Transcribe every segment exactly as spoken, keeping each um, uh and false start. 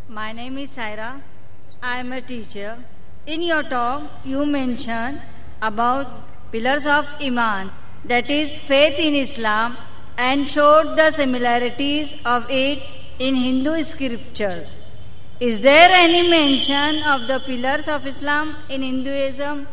My name is Saira. I am a teacher. In your talk, you mentioned about pillars of Iman, that is faith in Islam, and showed the similarities of it in Hindu scriptures. Is there any mention of the pillars of Islam in Hinduism?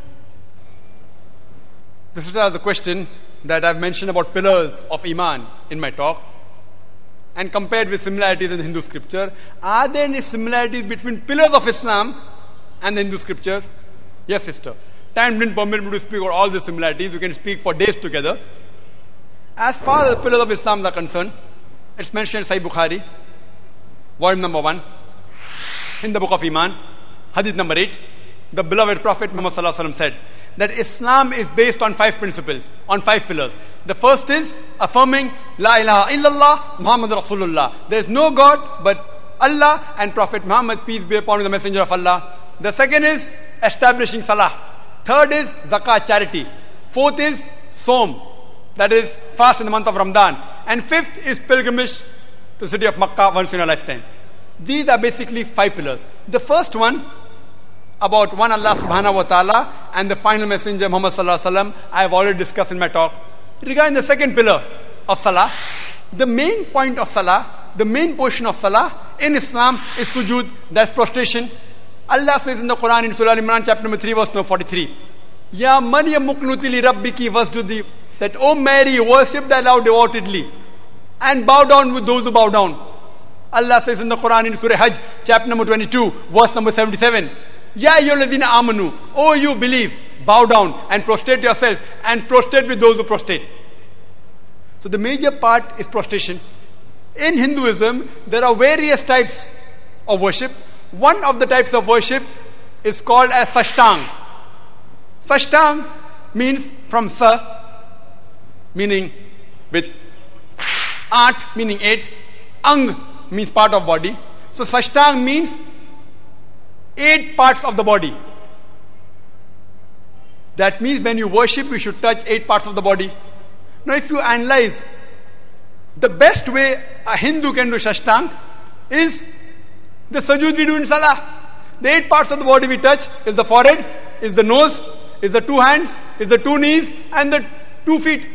This was a question that I've mentioned about pillars of Iman in my talk and compared with similarities in the Hindu scripture. Are there any similarities between pillars of Islam and the Hindu scriptures? Yes, sister. Time didn't permit me to speak about all the similarities. We can speak for days together. As far as the pillars of Islam are concerned, it's mentioned in Sahih Bukhari, volume number one, in the book of Iman, hadith number eight. The beloved Prophet Muhammad said that Islam is based on five principles, on five pillars. The first is affirming La ilaha illallah Muhammad Rasulullah. There is no God but Allah and Prophet Muhammad, peace be upon him, the messenger of Allah. The second is establishing Salah. Third is Zakat, charity. Fourth is Som, that is fast in the month of Ramadan. And fifth is pilgrimage to the city of Makkah once in a lifetime. These are basically five pillars. The first one, about one Allah subhanahu wa ta'ala and the final messenger Muhammad sallallahu alaihi wasallam, I have already discussed in my talk. Regarding the second pillar of Salah, the main point of Salah, the main portion of Salah in Islam is sujood, that's prostration. Allah says in the Quran in Surah Imran chapter number three verse number forty-three, Ya Maryam muknuti li rabbiki wasjudi, that O Mary, worship thy Lord devotedly and bow down with those who bow down. Allah says in the Quran in Surah Hajj chapter number twenty-two verse number seventy-seven, Ya ayyuhalladhina amanu, O you believe, bow down and prostrate yourself and prostrate with those who prostrate. So the major part is prostration. In Hinduism, there are various types of worship. One of the types of worship is called as Sashtang. Sashtang means from Sa, meaning with Art, meaning eight, Ang means part of body. So Sashtang means eight parts of the body. That means when you worship, you should touch eight parts of the body. Now if you analyze, the best way a Hindu can do Sashtang is the sujood we do in Salah. The eight parts of the body we touch is the forehead, is the nose, is the two hands, is the two knees and the two feet.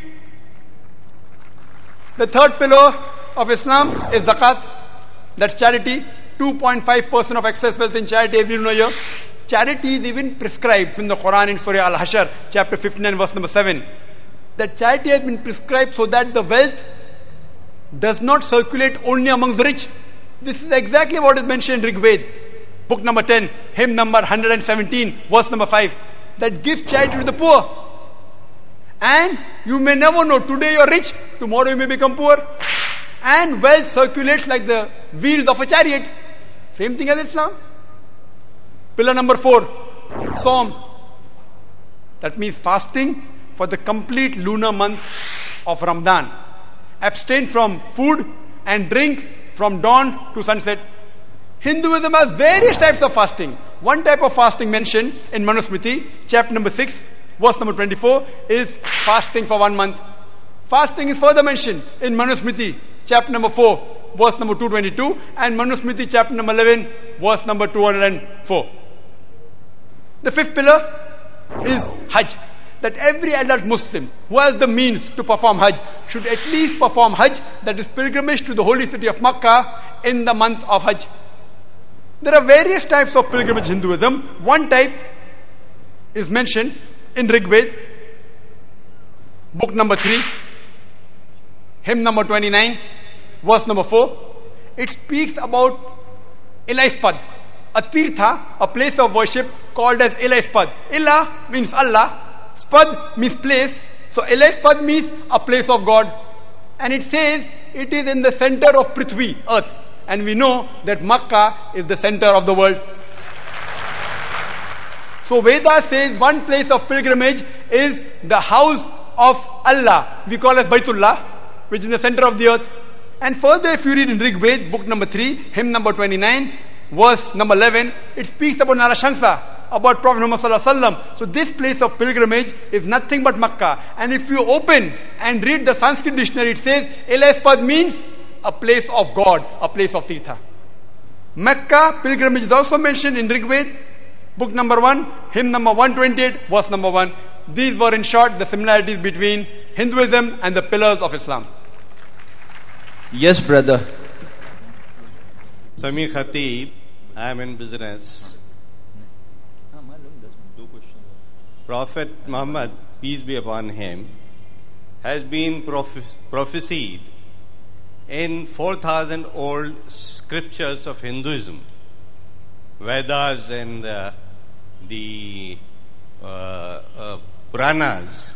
The third pillar of Islam is Zakat. That's charity. two point five percent of excess wealth in charity every year. Charity is even prescribed in the Quran in Surah Al-Hashr, chapter fifty-nine, verse number seven. That charity has been prescribed so that the wealth does not circulate only amongst the rich. This is exactly what is mentioned in Rig Veda, book number ten, hymn number one hundred seventeen, verse number five. That gives charity to the poor. And you may never know, today you are rich, tomorrow you may become poor. And wealth circulates like the wheels of a chariot. Same thing as Islam. Pillar number four, Som. That means fasting for the complete lunar month of Ramadan. Abstain from food and drink from dawn to sunset. Hinduism has various types of fasting. One type of fasting mentioned in Manusmriti, chapter number six, verse number twenty-four, is fasting for one month. Fasting is further mentioned in Manusmriti, chapter number four, verse number two twenty-two, and Manusmriti, chapter number eleven, verse number two hundred four. The fifth pillar is Hajj. That every adult Muslim who has the means to perform Hajj should at least perform Hajj, that is pilgrimage to the holy city of Makkah in the month of Hajj. There are various types of pilgrimage in Hinduism. One type is mentioned in Rig Veda, book number three, hymn number twenty-nine, verse number four. It speaks about Elias, a tirtha, a place of worship called as Elias. Ila means Allah, Spad means place. So Elias means a place of God. And it says it is in the center of Prithvi, earth. And we know that Makkah is the center of the world. So Veda says one place of pilgrimage is the house of Allah. We call it Baitullah, which is in the center of the earth. And further, if you read in Rig Veda, book number three, hymn number twenty-nine, verse number eleven, it speaks about Narashansa, about Prophet Muhammad sallallahu alaihi wasallam. So this place of pilgrimage is nothing but Makkah. And if you open and read the Sanskrit dictionary, it says Elias means a place of God, a place of Tirtha. Mecca pilgrimage is also mentioned in Rigved, book number one, hymn number one twenty-eight, verse number one. These were in short the similarities between Hinduism and the pillars of Islam. Yes, brother. Sami Khatib, I am in business. Prophet Muhammad, peace be upon him, has been prophe- prophesied in four thousand old scriptures of Hinduism, Vedas and uh, the uh, uh, Puranas.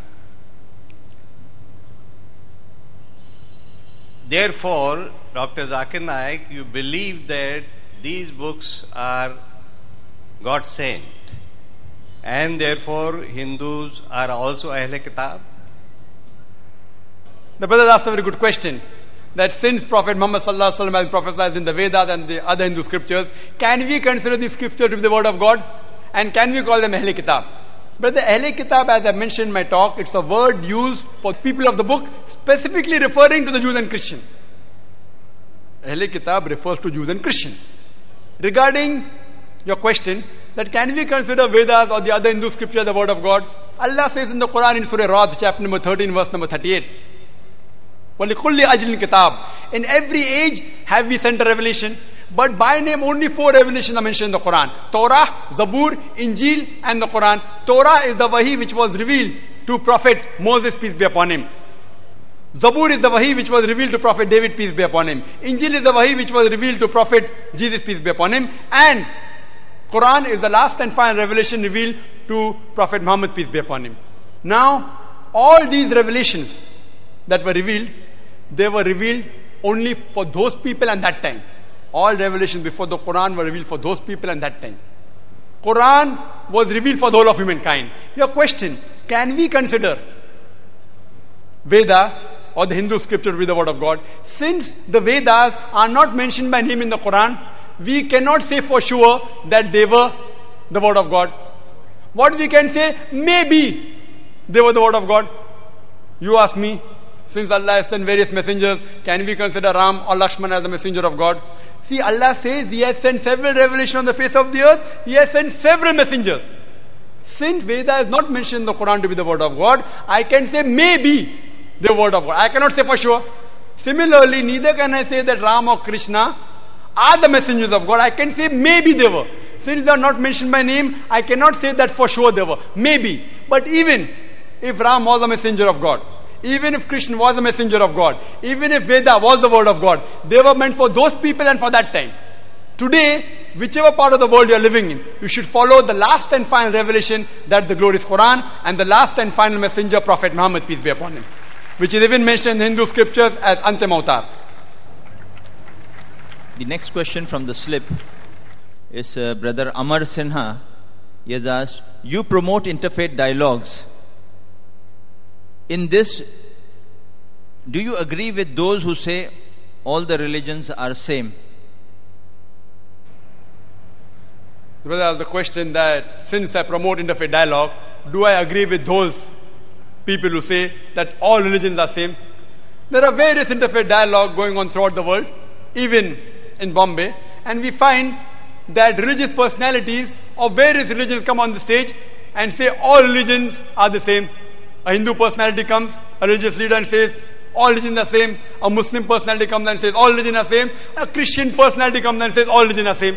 Therefore, Doctor Zakir Naik, you believe that these books are God sent, and therefore Hindus are also Ahle Kitab? The brother asked a very good question. That since Prophet Muhammad sallallahu alaihi wasallam has prophesied in the Vedas and the other Hindu scriptures, can we consider these scriptures to be the word of God? And can we call them Ahle Kitab? But the Ahle Kitab, as I mentioned in my talk, it's a word used for people of the book, specifically referring to the Jews and Christians. Ahle Kitab refers to Jews and Christians. Regarding your question, that can we consider Vedas or the other Hindu scripture the word of God? Allah says in the Quran in Surah Ra'd, chapter number thirteen, verse number thirty-eight, وَلِكُلِّ أَجْلٍ كِتَابٍ. In every age have we sent a revelation, but by name only four revelations are mentioned in the Quran: Torah, Zabur, Injil and the Quran. Torah is the wahi which was revealed to Prophet Moses, peace be upon him. Zabur is the wahi which was revealed to Prophet David, peace be upon him. Injil is the wahi which was revealed to Prophet Jesus, peace be upon him. And Quran is the last and final revelation revealed to Prophet Muhammad, peace be upon him. Now, all these revelations that were revealed, they were revealed only for those people and that time. All revelations before the Quran were revealed for those people and that time. Quran was revealed for the whole of humankind. Your question, can we consider Veda or the Hindu scripture to be the word of God? Since the Vedas are not mentioned by name in the Quran, we cannot say for sure that they were the word of God. What we can say, maybe they were the word of God. You ask me, since Allah has sent various messengers, can we consider Ram or Lakshman as the messenger of God? See, Allah says He has sent several revelations on the face of the earth. He has sent several messengers. Since Veda is not mentioned in the Quran to be the word of God, I can say maybe the word of God. I cannot say for sure. Similarly, neither can I say that Ram or Krishna are the messengers of God. I can say maybe they were. Since they are not mentioned by name, I cannot say that for sure they were. Maybe. But even if Ram was a messenger of God, even if Krishna was the messenger of God, even if Veda was the word of God, they were meant for those people and for that time. Today, whichever part of the world you are living in, you should follow the last and final revelation, that the glorious Quran, and the last and final messenger, Prophet Muhammad, peace be upon him, which is even mentioned in the Hindu scriptures as Antim Avatar. The next question from the slip is uh, Brother Amar Sinha. He has asked, you promote interfaith dialogues. In this, do you agree with those who say all the religions are same? The brother asked the question that since I promote interfaith dialogue, do I agree with those people who say that all religions are same? There are various interfaith dialogue going on throughout the world, even in Bombay, and we find that religious personalities of various religions come on the stage and say all religions are the same. A Hindu personality comes, a religious leader, and says all religions are same. A Muslim personality comes and says all religions are same. A Christian personality comes and says all religions are same.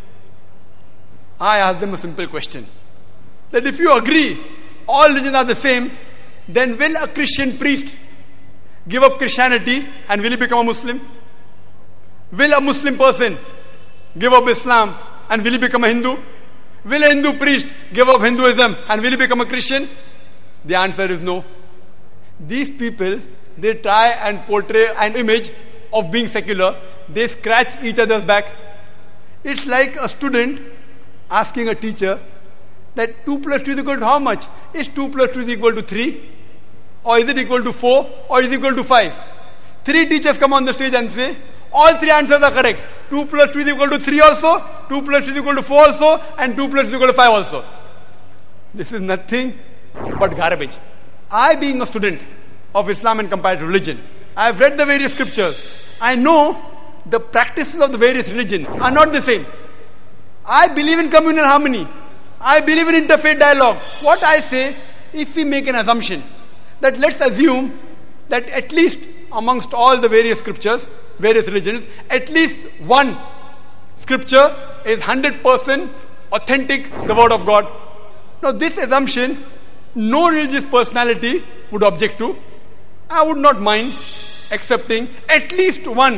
I ask them a simple question, that if you agree all religions are the same, then will a Christian priest give up Christianity and will he become a Muslim? Will a Muslim person give up Islam and will he become a Hindu? Will a Hindu priest give up Hinduism and will he become a Christian? The answer is no. These people, they try and portray an image of being secular. They scratch each other's back. It's like a student asking a teacher that two plus two is equal to how much? Is two plus two is equal to three? Or is it equal to four? Or is it equal to five? Three teachers come on the stage and say, all three answers are correct. two plus two is equal to three also, two plus two is equal to four also, and two plus two is equal to five also. This is nothing but garbage. I, being a student of Islam and comparative religion, I have read the various scriptures. I know the practices of the various religions are not the same. I believe in communal harmony. I believe in interfaith dialogue. What I say, if we make an assumption, that let's assume that at least amongst all the various scriptures, various religions, at least one scripture is one hundred percent authentic, the word of God. Now this assumption, no religious personality would object to. I would not mind accepting at least one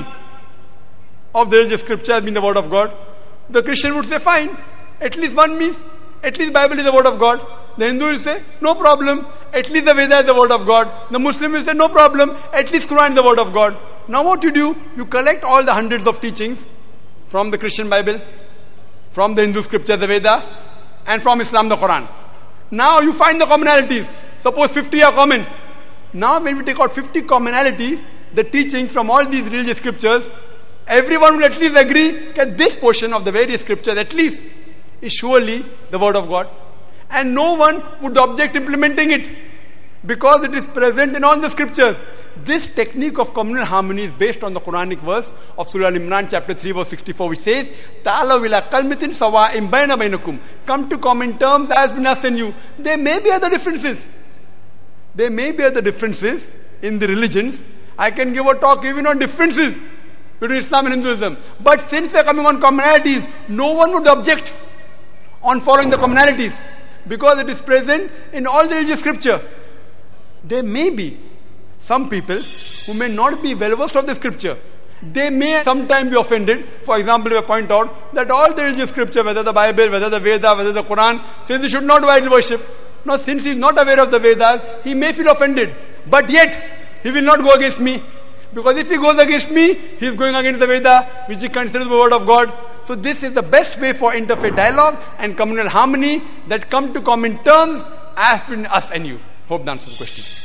of the religious scripture as being the word of God. The Christian would say, fine, at least one means, at least Bible is the word of God. The Hindu will say, no problem, at least the Veda is the word of God. The Muslim will say, no problem, at least Quran is the word of God. Now what you do, you collect all the hundreds of teachings from the Christian Bible, from the Hindu scripture, the Veda, and from Islam, the Quran. Now you find the commonalities. Suppose fifty are common. Now when we take out fifty commonalities, the teachings from all these religious scriptures, everyone will at least agree that this portion of the various scriptures at least is surely the word of God. And no one would object implementing it because it is present in all the scriptures. This technique of communal harmony is based on the Quranic verse of Surah Imran chapter three verse sixty-four, which says, Ta'ala ila kalmatin sawa'im bayna bainakum. Come to common terms as between us and you. There may be other differences. There may be other differences in the religions. I can give a talk even on differences between Islam and Hinduism. But since they are coming on commonalities, no one would object on following the commonalities because it is present in all the religious scripture. There may be some people who may not be well versed of the scripture. They may sometimes be offended. For example, if I point out that all the religious scripture, whether the Bible, whether the Veda, whether the Quran, says you should not do idol worship. Now, since he is not aware of the Vedas, he may feel offended. But yet, he will not go against me. Because if he goes against me, he is going against the Veda, which he considers the word of God. So this is the best way for interfaith dialogue and communal harmony that come to common terms as between us and you. Hope that answers the question.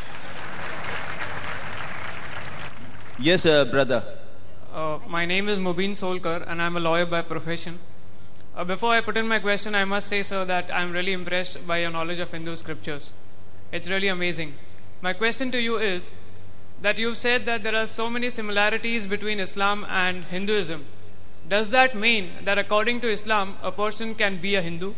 Yes, uh, brother. Uh, my name is Mubin Solkar and I am a lawyer by profession. Uh, before I put in my question, I must say, sir, that I am really impressed by your knowledge of Hindu scriptures. It's really amazing. My question to you is that you've said that there are so many similarities between Islam and Hinduism. Does that mean that according to Islam, a person can be a Hindu?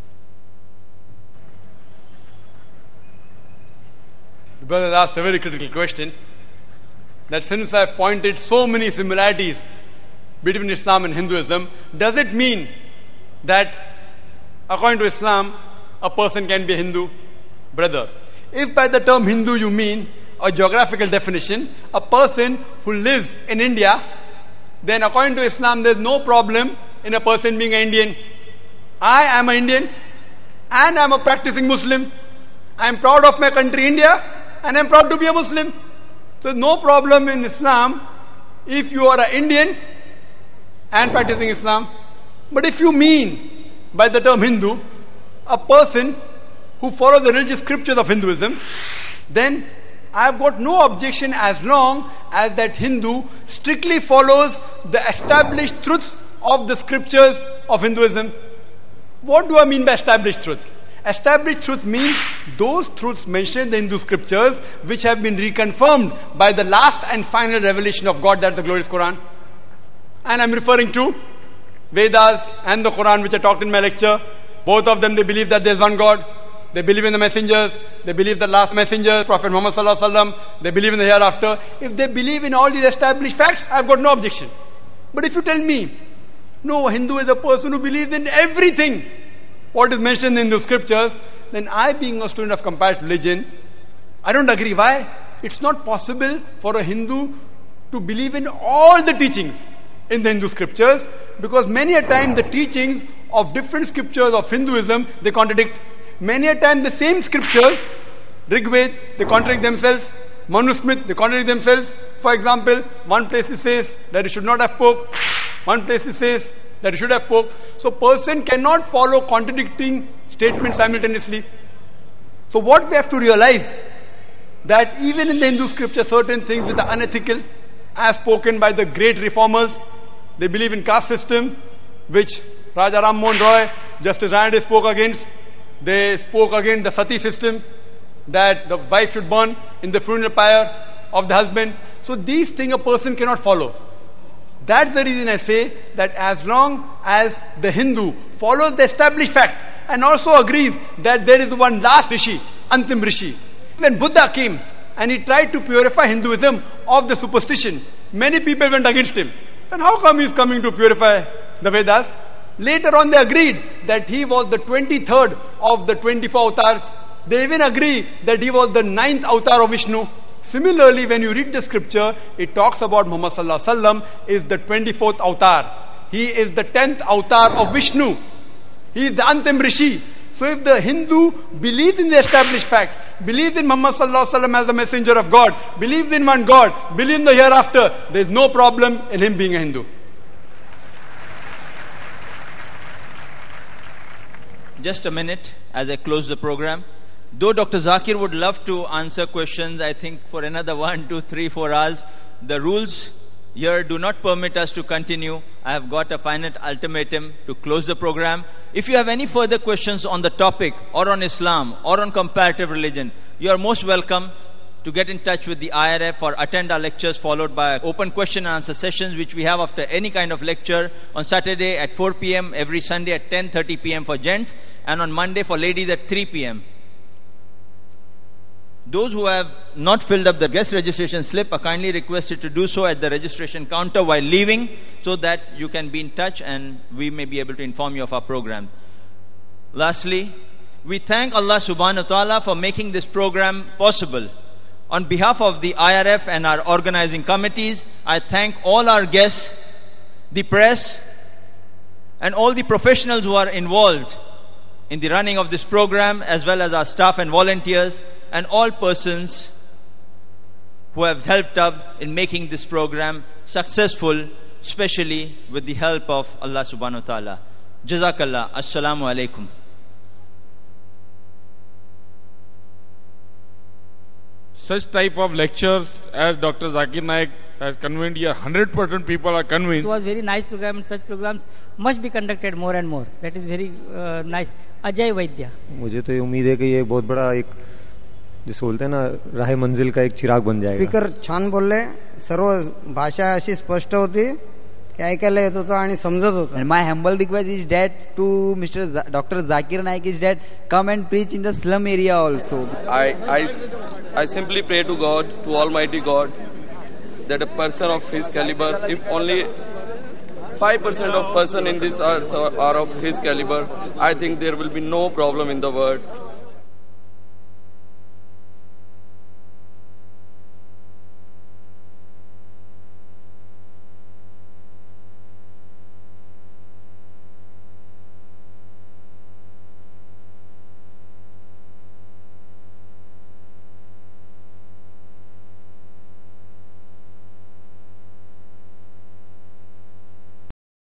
The brother asked a very critical question. That since I have pointed so many similarities between Islam and Hinduism, does it mean that according to Islam, a person can be a Hindu? Brother, if by the term Hindu you mean a geographical definition, a person who lives in India, then according to Islam there is no problem in a person being an Indian. I am an Indian and I am a practicing Muslim. I am proud of my country India and I am proud to be a Muslim. So no problem in Islam if you are an Indian and practicing Islam. But if you mean by the term Hindu a person who follows the religious scriptures of Hinduism, then I have got no objection as long as that Hindu strictly follows the established truths of the scriptures of Hinduism. What do I mean by established truth? Established truth means those truths mentioned in the Hindu scriptures which have been reconfirmed by the last and final revelation of God, that's the glorious Quran. And I'm referring to Vedas and the Quran, which I talked in my lecture. Both of them, they believe that there's one God. They believe in the messengers. They believe the last messenger, Prophet Muhammad sallallahu alaihi wasallam. They believe in the hereafter. If they believe in all these established facts, I've got no objection. But if you tell me, no, a Hindu is a person who believes in everything what is mentioned in the scriptures, then I, being a student of comparative religion, I don't agree. Why? It's not possible for a Hindu to believe in all the teachings in the Hindu scriptures, because many a time the teachings of different scriptures of Hinduism, they contradict. Many a time the same scriptures, Rig Veda, they contradict themselves. Manusmriti, they contradict themselves. For example, one place it says that you should not have pork. One place it says that you should have pork. So person cannot follow contradicting statements simultaneously. So what we have to realize, that even in the Hindu scripture, certain things which are unethical, as spoken by the great reformers. They believe in caste system, which Raja Ram Mohan Roy, Justice Ranade spoke against. They spoke against the sati system, that the wife should burn in the funeral pyre of the husband. So these things a person cannot follow. That's the reason I say that as long as the Hindu follows the established fact and also agrees that there is one last Rishi, Antim Rishi. When Buddha came and he tried to purify Hinduism of the superstition, many people went against him. Then how come he is coming to purify the Vedas? Later on they agreed that he was the twenty-third of the twenty-four avatars. They even agree that he was the ninth avatar of Vishnu. Similarly, when you read the scripture, it talks about Muhammad sallallahu alaihi wasallam is the twenty-fourth avatar. He is the tenth avatar of Vishnu. He is the Antim Rishi. So if the Hindu believes in the established facts, believes in Muhammad sallallahu alaihi wasallam as the messenger of God, believes in one God, believes in the hereafter, there is no problem in him being a Hindu. Just a minute as I close the program. Though Doctor Zakir would love to answer questions, I think for another one, two, three, four hours, the rules here do not permit us to continue. I have got a finite ultimatum to close the program. If you have any further questions on the topic or on Islam or on comparative religion, you are most welcome to get in touch with the I R F or attend our lectures followed by open question and answer sessions which we have after any kind of lecture on Saturday at four p.m., every Sunday at ten thirty p.m. for gents, and on Monday for ladies at three p.m. Those who have not filled up the guest registration slip are kindly requested to do so at the registration counter while leaving, so that you can be in touch and we may be able to inform you of our program. Lastly, we thank Allah subhanahu wa ta'ala for making this program possible. On behalf of the I R F and our organizing committees, I thank all our guests, the press, and all the professionals who are involved in the running of this program, as well as our staff and volunteers, and all persons who have helped up in making this program successful, especially with the help of Allah subhanahu wa ta'ala. Jazakallah. Assalamu alaikum. Such type of lectures as Doctor Zakir Naik has convened here, one hundred percent people are convinced. It was very nice program, and such programs must be conducted more and more. That is very uh, nice. Ajay Vaidya. मुझे तो ये उम्मीद है कि ये बहुत बड़ा एक जिसको बोलते हैं ना राह मंजिल का एक चिराग बन जाएगा. स्पीकर छान बोलले, सर्व भाषा अशी स्पष्ट होती की ऐकायला येत होतं आणि समजत होतं. And my humble request is that to Mister Z- Doctor Zakir Naik is that come and preach in the slum area also. I, I, I simply pray to God, to Almighty God, that a person of his caliber, if only five percent of person in this earth are of his caliber, I think there will be no problem in the world.